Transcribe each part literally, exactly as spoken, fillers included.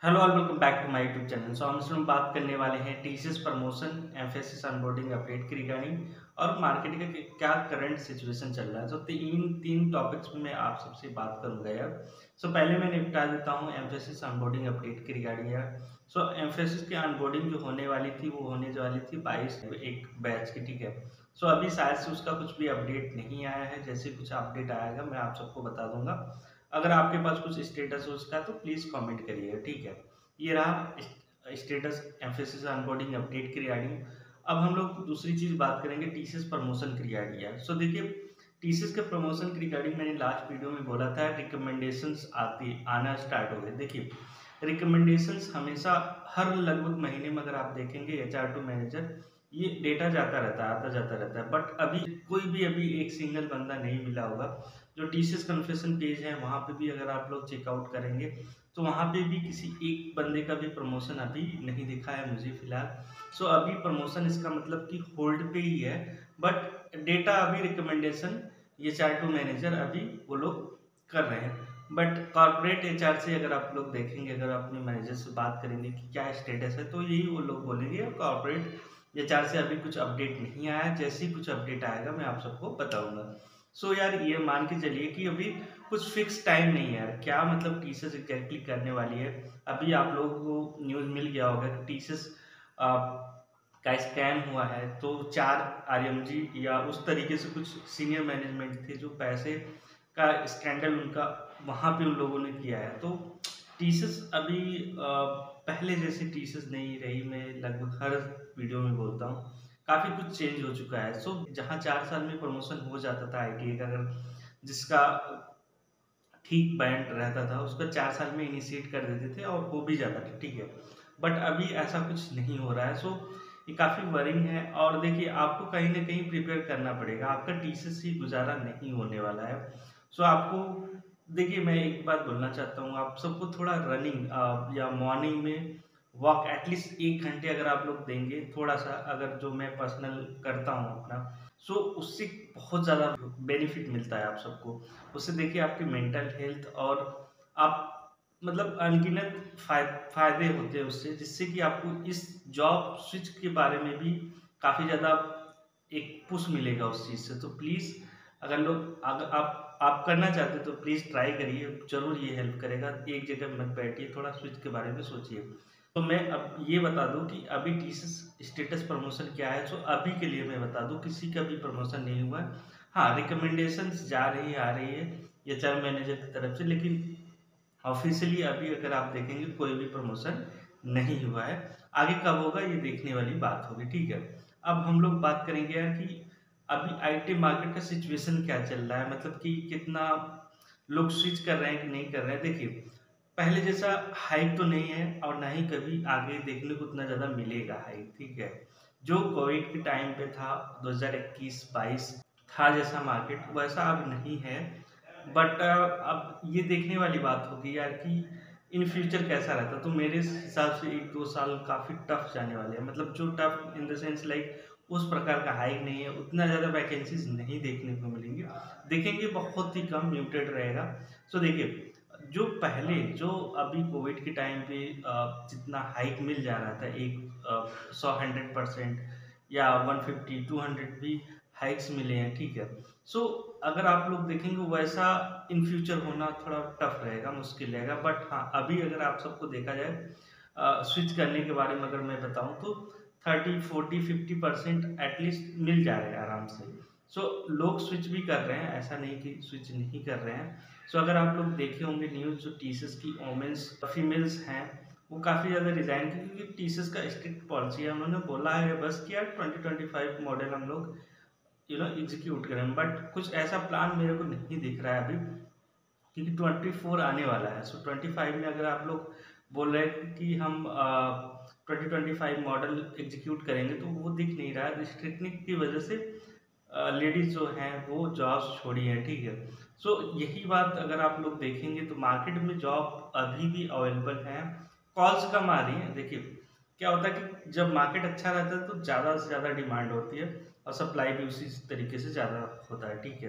Hello all, welcome back to my YouTube channel. So हम इसमें बात करने वाले हैं TCS promotion, Mphasis onboarding update की रिगार्डिंग और मार्केट का क्या करंट सिचुएशन चल रहा है। सो तीन तीन टॉपिक्स में मैं आप सबसे बात करूंगा यार। सो पहले मैं निपटा देता हूं एम्फेसिस ऑनबोर्डिंग अपडेट की रिगार्डिंग यार। सो एम्फेसिस की ऑनबोर्डिंग जो होने वाली थी वो होने वाली थी बाईस एक बैच की, ठीक है। सो अभी शायद से उसका कुछ भी अपडेट नहीं आया है। जैसे कुछ अपडेट आएगा मैं आप सबको बता दूंगा। अगर आपके पास कुछ स्टेटस हो उसका तो प्लीज़ कमेंट करिएगा, ठीक है। ये रहा स्टेटस एम्फेसिस ऑनबोर्डिंग अपडेट की रिगार्डिंग। अब हम लोग दूसरी चीज़ बात करेंगे टीसीएस प्रमोशन की रिगार्डिंग यार। सो देखिए, टीसीएस के प्रमोशन की रिगार्डिंग मैंने लास्ट वीडियो में बोला था रिकमेंडेशंस आती आना स्टार्ट हो गए। देखिए, रिकमेंडेशंस हमेशा हर लगभग महीने में अगर आप देखेंगे एच आर टू मैनेजर ये डेटा जाता रहता है, आता जाता रहता है। बट अभी कोई भी अभी एक सिंगल बंदा नहीं मिला होगा। जो टीसीएस कन्फेशन पेज है वहाँ पे भी अगर आप लोग चेकआउट करेंगे तो वहाँ पे भी किसी एक बंदे का भी प्रमोशन अभी नहीं दिखा है मुझे फिलहाल। सो अभी प्रमोशन इसका मतलब कि होल्ड पे ही है। बट डेटा अभी रिकमेंडेशन ये चार टू मैनेजर अभी वो लोग कर रहे हैं। बट कॉर्पोरेट एचआर से अगर आप लोग देखेंगे, अगर अपने मैनेजर से बात करेंगे कि क्या स्टेटस है, तो यही वो लोग बोलेंगे कॉर्पोरेट एचआर से अभी कुछ अपडेट नहीं आया। जैसे ही कुछ अपडेट आएगा मैं आप सबको बताऊंगा। सो यार ये मान के चलिए कि अभी कुछ फिक्स टाइम नहीं है यार। क्या मतलब टीसीएस एग्जैक्टली करने वाली है। अभी आप लोगों को न्यूज़ मिल गया होगा कि टीसीएस का स्कैम हुआ है। तो चार आरएमजी या उस तरीके से कुछ सीनियर मैनेजमेंट थे जो पैसे का स्कैंडल उनका वहाँ पे उन लोगों ने किया है। तो टीसीएस अभी अ, पहले जैसे टीसीएस नहीं रही। मैं लगभग हर वीडियो में बोलता हूँ काफ़ी कुछ चेंज हो चुका है। सो जहाँ चार साल में प्रमोशन हो जाता था आईटी का, अगर जिसका ठीक बैंड रहता था उसका चार साल में इनिशिएट कर देते थे और हो भी जाता था, ठीक है। बट अभी ऐसा कुछ नहीं हो रहा है। सो ये काफ़ी वरिंग है। और देखिए, आपको कहीं ना कहीं प्रिपेयर करना पड़ेगा। आपका टीसीएस ही गुजारा नहीं होने वाला है। सो आपको देखिए, मैं एक बात बोलना चाहता हूँ आप सबको, थोड़ा रनिंग या मॉर्निंग में वॉक एटलीस्ट एक घंटे अगर आप लोग देंगे थोड़ा सा, अगर जो मैं पर्सनल करता हूँ अपना, सो उससे बहुत ज़्यादा बेनिफिट मिलता है आप सबको। उससे देखिए आपकी मेंटल हेल्थ और आप मतलब अनगिनत फायदे होते हैं उससे, जिससे कि आपको इस जॉब स्विच के बारे में भी काफ़ी ज़्यादा एक पुश मिलेगा उस चीज़ से। तो प्लीज़ अगर लोग अगर आप आप करना चाहते हो तो प्लीज़ ट्राई करिए, ज़रूर ये हेल्प करेगा। एक जगह मत बैठिए, थोड़ा स्विच के बारे में सोचिए। तो मैं अब ये बता दूं कि अभी टीसीएस स्टेटस प्रमोशन क्या है। सो अभी के लिए मैं बता दूं किसी का भी प्रमोशन नहीं हुआ है। हाँ, रिकमेंडेशंस जा रही है, आ रही है एचआर मैनेजर की तरफ से, लेकिन ऑफिशियली अभी अगर आप देखेंगे कोई भी प्रमोशन नहीं हुआ है। आगे कब होगा ये देखने वाली बात होगी, ठीक है। अब हम लोग बात करेंगे यार कि अभी आईटी मार्केट का सिचुएशन क्या चल रहा है, मतलब कि कितना लोग स्विच कर रहे हैं कि नहीं कर रहे हैं। देखिए, पहले जैसा हाइक तो नहीं है और ना ही कभी आगे देखने को उतना ज़्यादा मिलेगा हाइक, ठीक है। जो कोविड के टाइम पे था दो हज़ार इक्कीस बाईस था जैसा मार्केट, वैसा अब नहीं है। बट अब ये देखने वाली बात होगी यार कि इन फ्यूचर कैसा रहता। तो मेरे हिसाब से एक दो साल काफ़ी टफ जाने वाले हैं। मतलब जो tough in the sense like उस प्रकार का हाइक नहीं है, उतना ज़्यादा वैकेंसीज नहीं देखने को मिलेंगे। देखेंगे बहुत ही कम, म्यूटेड रहेगा। सो देखिए, जो पहले जो अभी कोविड के टाइम पे अ, जितना हाइक मिल जा रहा था, एक सौ हंड्रेड परसेंट या वन फिफ्टी टू हंड्रेड भी हाइक्स मिले हैं, ठीक है। सो अगर आप लोग देखेंगे वैसा इन फ्यूचर होना थोड़ा टफ रहेगा, मुश्किल रहेगा। बट हाँ, अभी अगर आप सबको देखा जाए स्विच करने के बारे में अगर मैं बताऊं तो thirty forty fifty percent at least मिल जा रहे हैं आराम से। सो so, लोग स्विच भी कर रहे हैं, ऐसा नहीं कि स्विच नहीं कर रहे हैं। सो so, अगर आप लोग देखे होंगे न्यूज़, जो टीसीएस की वोमेंस फीमेल्स हैं वो काफ़ी ज़्यादा रिजाइन की, क्योंकि टीसीएस का स्ट्रिक्ट पॉलिसी है। उन्होंने बोला है बस कि यार ट्वेंटी ट्वेंटी फाइव मॉडल हम लोग यू नो एग्जीक्यूट करें। बट कुछ ऐसा प्लान मेरे को नहीं दिख रहा है अभी, क्योंकि ट्वेंटी फोर आने वाला है। सो ट्वेंटी फाइव में अगर आप लोग बोल रहे हैं कि हम twenty twenty five model execute करेंगे, तो वो दिख नहीं रहा है स्ट्रिक्टनिंग की वजह से। लेडीज जो हैं वो जॉब्स छोड़ी हैं, ठीक है। सो so, यही बात अगर आप लोग देखेंगे तो मार्केट में जॉब अभी भी अवेलेबल है, कॉल्स कम आ रही हैं। देखिए, क्या होता है कि जब मार्केट अच्छा रहता है तो ज़्यादा से ज़्यादा डिमांड होती है और सप्लाई भी उसी तरीके से ज़्यादा होता है, ठीक है।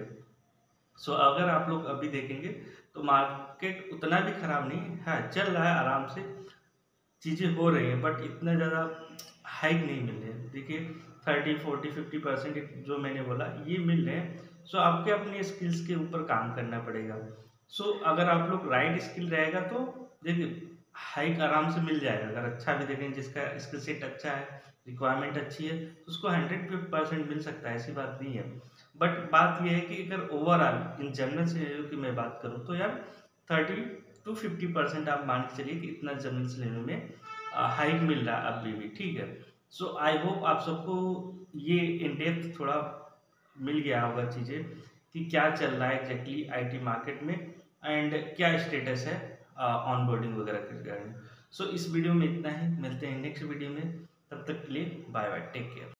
सो so, अगर आप लोग अभी देखेंगे तो मार्केट उतना भी खराब नहीं है, चल रहा है आराम से। चीज़ें हो रही हैं, बट इतना ज़्यादा हाइक नहीं मिल रहे हैं। देखिए थर्टी फोर्टी फिफ्टी परसेंट जो मैंने बोला ये मिल रहे हैं। सो आपके अपने स्किल्स के ऊपर काम करना पड़ेगा। सो अगर आप लोग राइट स्किल रहेगा तो देखिए हाइक आराम से मिल जाएगा। अगर अच्छा भी देखें, जिसका स्किल सेट अच्छा है, रिक्वायरमेंट अच्छी है, तो उसको हंड्रेड परसेंट मिल सकता है, ऐसी बात नहीं है। बट बात यह है कि अगर ओवरऑल इन जनरल सिनेरियो की मैं बात करूँ तो यार थर्टी टू फिफ्टी परसेंट आप मान के चलिए कि इतना जनरल सिनेरियो में हाइक मिल रहा है अभी भी, ठीक है। सो आई होप आप सबको ये इन डेप्थ थोड़ा मिल गया होगा चीज़ें कि क्या चल रहा है एग्जैक्टली आईटी मार्केट में एंड क्या स्टेटस है ऑन बोर्डिंग वगैरह के रिगार्डिंग। सो इस वीडियो में इतना ही, मिलते हैं नेक्स्ट वीडियो में, तब तक के लिए बाय बाय, टेक केयर।